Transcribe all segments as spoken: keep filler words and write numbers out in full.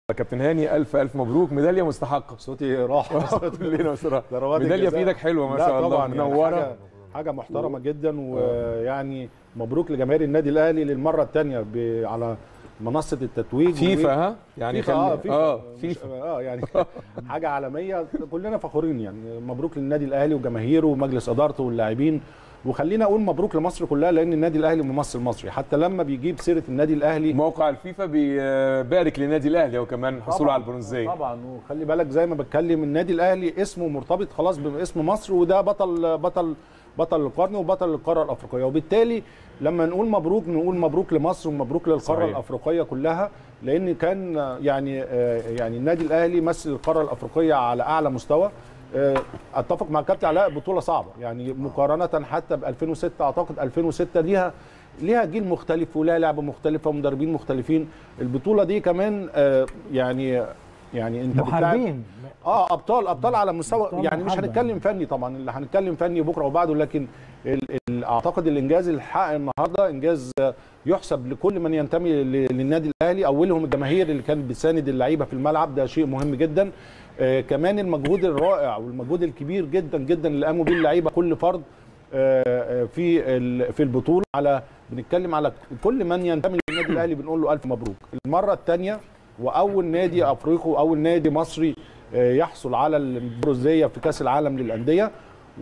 كابتن هاني الف الف مبروك، ميداليه مستحقه. صوتي راح كلنا بصراحه. ضربات ميداليه في ايدك حلوه ما شاء الله، منوره. يعني حاجه, حاجة محترمه جدا، ويعني مبروك لجماهير النادي الاهلي للمره الثانيه على منصه التتويج. فيفا ها يعني فيفا اه فيفا اه فيفا اه يعني حاجه عالميه، كلنا فخورين. يعني مبروك للنادي الاهلي وجماهيره ومجلس ادارته واللاعبين، وخلينا اقول مبروك لمصر كلها، لان النادي الاهلي ممثل مصري. حتى لما بيجيب سيره النادي الاهلي موقع الفيفا بيبارك للنادي الاهلي وكمان حصوله على البرونزيه. طبعا، وخلي بالك زي ما بتكلم النادي الاهلي اسمه مرتبط خلاص باسم مصر، وده بطل بطل بطل القرن وبطل القاره الافريقيه. وبالتالي لما نقول مبروك نقول مبروك لمصر ومبروك للقاره صحيح. الافريقيه كلها، لان كان يعني يعني النادي الاهلي مثل القاره الافريقيه على اعلى مستوى. اتفق مع الكابتن علاء، بطوله صعبه يعني مقارنه حتى ب ألفين وستة. اعتقد ألفين وستة ليها ليها جيل مختلف ولها لعبه مختلفه ومدربين مختلفين. البطوله دي كمان يعني يعني انت محاربين اه ابطال ابطال على مستوى، يعني مش هنتكلم فني طبعا، اللي هنتكلم فني بكره وبعده، لكن ال ال اعتقد الانجاز اللي اتحقق النهارده انجاز يحسب لكل من ينتمي للنادي الاهلي، اولهم الجماهير اللي كانت بتساند اللعيبه في الملعب، ده شيء مهم جدا. آه كمان المجهود الرائع والمجهود الكبير جدا جدا اللي قاموا بيه اللعيبه كل فرد آه في في البطوله. على بنتكلم على كل من ينتمي للنادي الاهلي بنقول له الف مبروك. المره الثانيه واول نادي افريقي واول نادي مصري يحصل على البرونزيه في كاس العالم للانديه.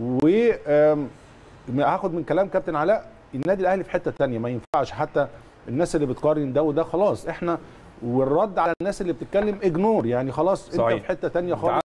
وهاخد من كلام كابتن علاء، النادي الاهلي في حته ثانيه، ما ينفعش حتى الناس اللي بتقارن ده وده، خلاص احنا والرد على الناس اللي بتتكلم اجنور، يعني خلاص صحيح. انت في حته ثانيه خالص.